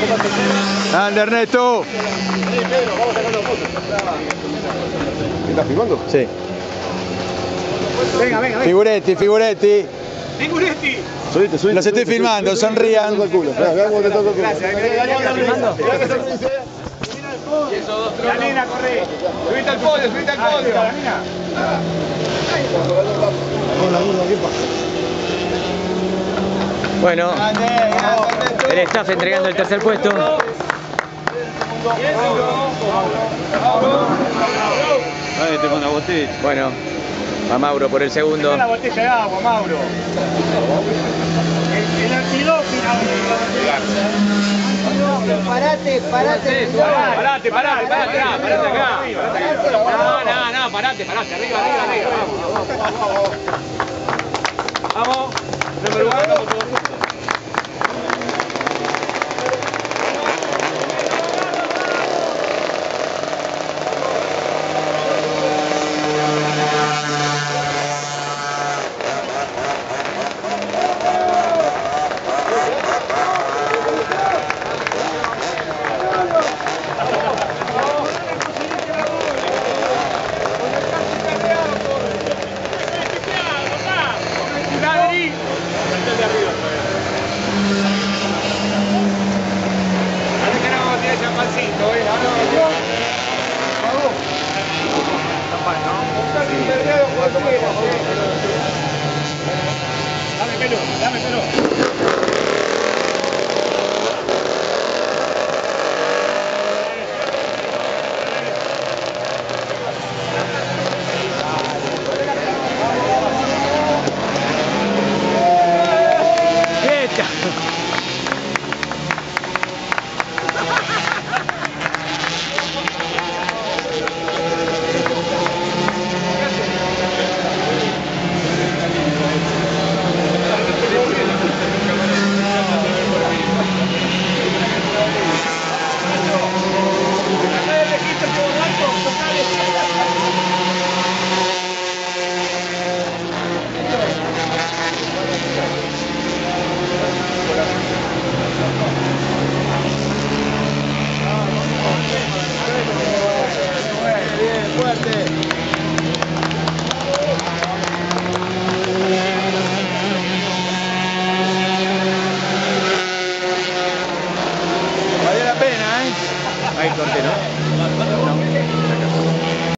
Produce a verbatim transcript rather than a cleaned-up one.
Ande, Ernesto. ¿Estás filmando? Sí. Venga, venga, venga. Figuretti, Figuretti. Figuretti. Subite, subite. Los estoy filmando, sonrían. Vean cómo te toco el culo. ¿Estás filmando? La nena, corre. Subite al podio, subite al podio. La nena. Bueno, el staff entregando el tercer puesto. Ahí tengo una botella. Bueno, a Mauro por el segundo. La botella de agua, Mauro. El antilópino. Parate, parate. Parate, parate, parate acá, parate acá. No, no, no, parate, parate, arriba, arriba, arriba. Vamos. Número uno, vamos todos juntos. Dame pelo, dame pelo.